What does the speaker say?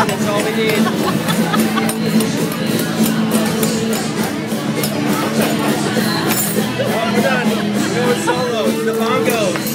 That's all we need. Oh, we're done. We're going solo. It's the bongos.